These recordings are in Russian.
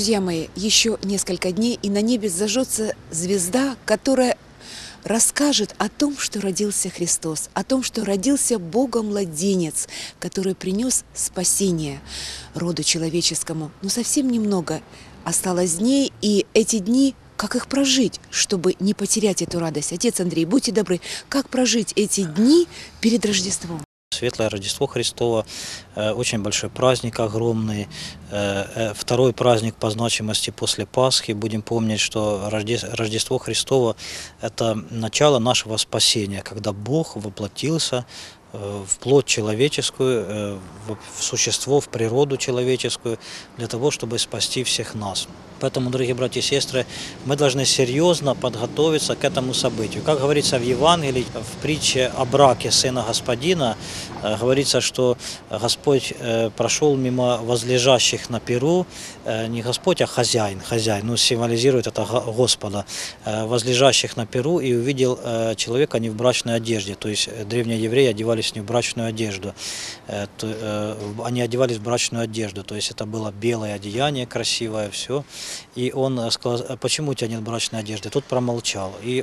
Друзья мои, еще несколько дней, и на небе зажжется звезда, которая расскажет о том, что родился Христос, о том, что родился Бога-младенец, который принес спасение роду человеческому. Но совсем немного осталось дней, и эти дни, как их прожить, чтобы не потерять эту радость? Отец Андрей, будьте добры, как прожить эти дни перед Рождеством? Светлое Рождество Христово, очень большой праздник, огромный. Второй праздник по значимости после Пасхи. Будем помнить, что Рождество Христово – это начало нашего спасения, когда Бог воплотился в плоть человеческую, в существо, в природу человеческую, для того, чтобы спасти всех нас. Поэтому, дорогие братья и сестры, мы должны серьезно подготовиться к этому событию. Как говорится в Евангелии, в притче о браке сына Господина, говорится, что Господь прошел мимо возлежащих на перу, не Господь, а хозяин, символизирует это Господа, возлежащих на перу, и увидел человека не в брачной одежде, то есть древние евреи одевались не в брачную одежду, они одевались в брачную одежду, то есть это было белое одеяние, красивое, все. И он сказал: почему у тебя нет брачной одежды? Тот промолчал. И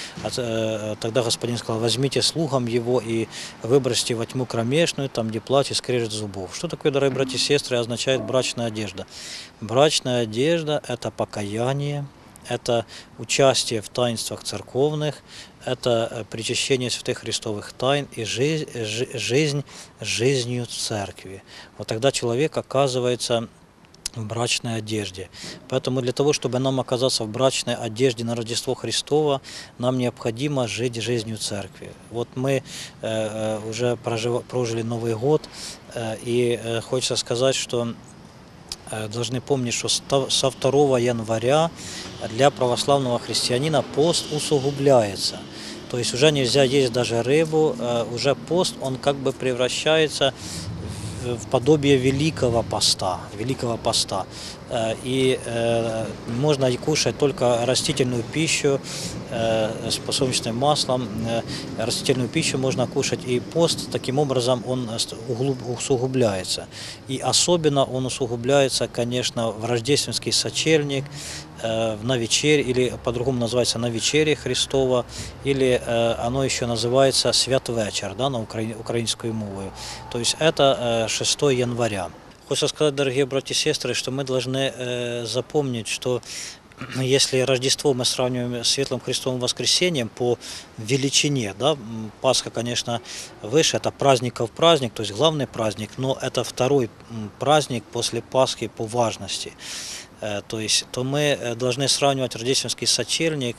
тогда Господин сказал: возьмите слугам его и выбросьте во тьму кромешную, там, где плач и скрежет зубов. Что такое, дорогие братья и сестры, означает брачная одежда? Брачная одежда – это покаяние, это участие в таинствах церковных, это причащение святых христовых тайн и жизнь жизнью церкви. Вот тогда человек оказывается в брачной одежде. Поэтому для того, чтобы нам оказаться в брачной одежде на Рождество Христово, нам необходимо жить жизнью церкви. Вот мы уже прожили Новый год, и хочется сказать, что должны помнить, что со 2 января для православного христианина пост усугубляется. То есть уже нельзя есть даже рыбу, уже пост, он как бы превращается в подобие Великого Поста. И можно кушать только растительную пищу с подсолнечным маслом. Растительную пищу можно кушать, и пост таким образом он усугубляется. И особенно он усугубляется, конечно, в рождественский сочельник, на вечере, или по-другому называется на вечере Христова, или оно еще называется святвечер, да, на украинскую мову. То есть это 6 января. Хочу сказать, дорогие братья и сестры, что мы должны запомнить, что если Рождество мы сравниваем с Светлым Христовым воскресением по величине, да, Пасха, конечно, выше, это праздников праздник, то есть главный праздник, но это второй праздник после Пасхи по важности. То мы должны сравнивать рождественский сочельник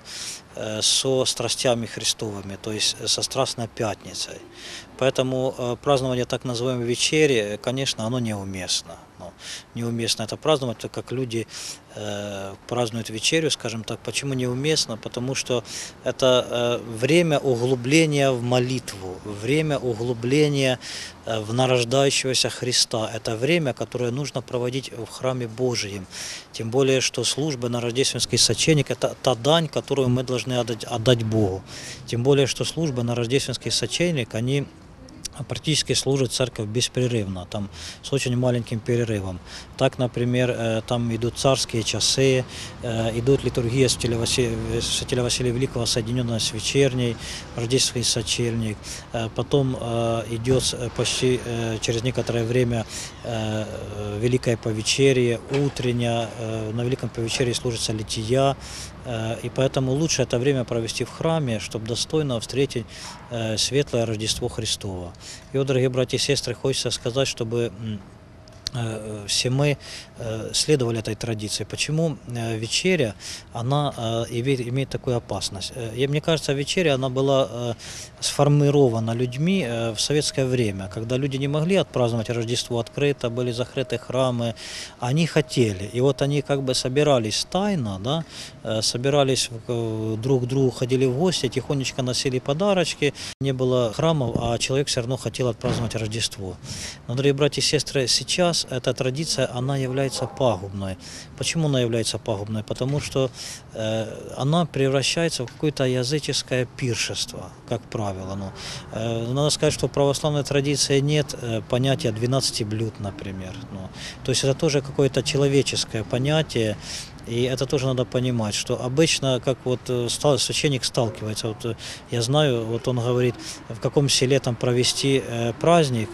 со страстями Христовыми, то есть со Страстной Пятницей. Поэтому празднование так называемой вечери, конечно, оно неуместно. Неуместно это праздновать, так как люди празднуют вечерю, скажем так. Почему неуместно? Потому что это время углубления в молитву, время углубления в нарождающегося Христа. Это время, которое нужно проводить в храме Божьем. Тем более, что служба на рождественский сочельник – это та дань, которую мы должны отдать Богу. Тем более, что службы на рождественский сочельник, они практически служит церковь беспрерывно, там с очень маленьким перерывом. Так, например, там идут царские часы, идут литургия Святителя Василия Великого, соединенная с вечерней, рождественский сочельник. Потом идет почти через некоторое время Великое Повечерие, утренняя, на Великом Повечерии служится лития. И поэтому лучше это время провести в храме, чтобы достойно встретить Светлое Рождество Христово. И вот, дорогие братья и сестры, хочется сказать, чтобы все мы следовали этой традиции. Почему вечеря, она имеет такую опасность? Мне кажется, вечеря, она была сформирована людьми в советское время, когда люди не могли отпраздновать Рождество открыто, были закрыты храмы, они хотели. И вот они как бы собирались тайно, да, собирались друг к другу, ходили в гости, тихонечко носили подарочки. Не было храмов, а человек все равно хотел отпраздновать Рождество. Но, дорогие братья и сестры, сейчас нас эта традиция, она является пагубной. Почему она является пагубной? Потому что она превращается в какое-то языческое пиршество, как правило. Надо сказать, что в православной традиции нет понятия 12 блюд, например. То есть это тоже какое-то человеческое понятие. И это тоже надо понимать, что обычно, как вот священник сталкивается, вот я знаю, вот он говорит, в каком селе там провести праздник,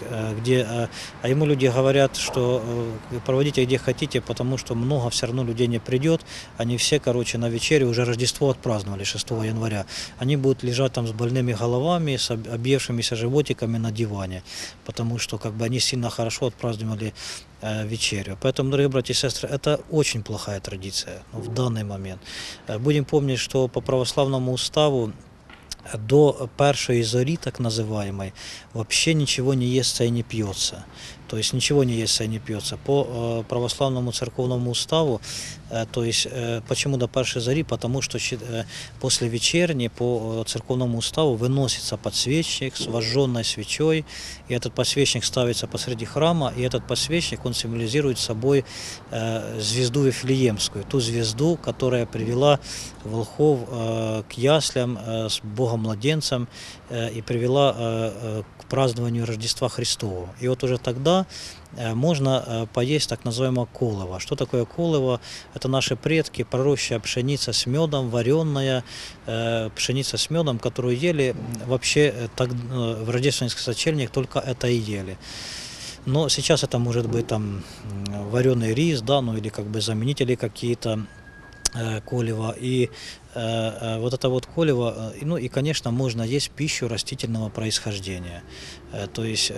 а ему люди говорят, что проводите где хотите, потому что много все равно людей не придет, они все, на вечере уже Рождество отпраздновали 6 января, они будут лежать там с больными головами, с объевшимися животиками на диване, потому что они сильно хорошо отпраздновали вечерю. Поэтому, дорогие братья и сестры, это очень плохая традиция в данный момент. Будем помнить, что по православному уставу до першої зорі, так называемой, вообще ничего не естся и не пьется. То есть ничего не естся и не пьется. По православному церковному уставу, то есть почему до першей зари? Потому что после вечерни по церковному уставу выносится подсвечник с вожженной свечой, и этот подсвечник ставится посреди храма, и этот подсвечник, он символизирует собой звезду Вифлеемскую, ту звезду, которая привела волхов к яслям с Богом-младенцем и привела к празднованию Рождества Христова. И вот уже тогда можно поесть так называемое колово. Что такое колово? Это наши предки, пророщая пшеница с медом, вареная пшеница с медом, которую ели вообще в рождественских сочельник, только это и ели. Но сейчас это может быть там вареный рис, или заменители какие-то колева, и вот это вот колево, и, конечно, можно есть пищу растительного происхождения, то есть,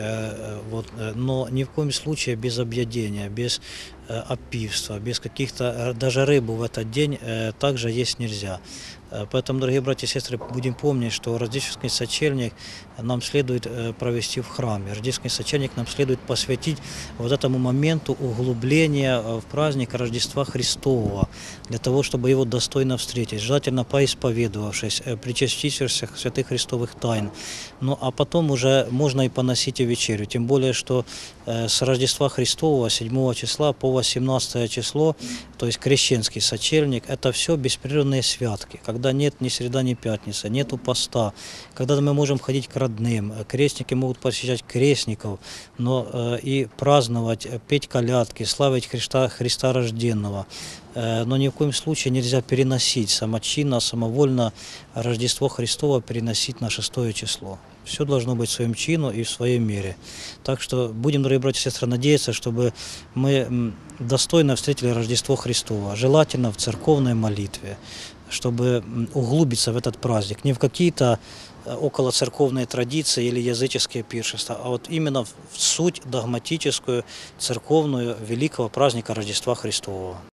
но ни в коем случае без объедения, без опивства, без каких-то, даже рыбу в этот день также есть нельзя. Поэтому, дорогие братья и сестры, будем помнить, что рождественский сочельник нам следует провести в храме. Рождественский сочельник нам следует посвятить вот этому моменту углубления в праздник Рождества Христового, для того, чтобы его достойно встретить, желательно поисповедовавшись, причастившись святых христовых тайн. А потом уже можно и поносить и вечерю, тем более, что с Рождества Христового 7 числа по 18 число, то есть крещенский сочельник, это все беспрерывные святки, когда нет ни среда, ни пятница, нету поста, когда мы можем ходить к родным, крестники могут посещать крестников, но и праздновать, петь колядки, славить Христа рожденного. Но ни в коем случае нельзя переносить самочинно, самовольно Рождество Христово переносить на 6 число. Все должно быть в своем чину и в своей мере. Так что будем, дорогие братья и сестры, надеяться, чтобы мы достойно встретили Рождество Христово, желательно в церковной молитве, чтобы углубиться в этот праздник, не в какие-то околоцерковные традиции или языческие пиршества, а вот именно в суть догматическую, церковную, великого праздника Рождества Христового.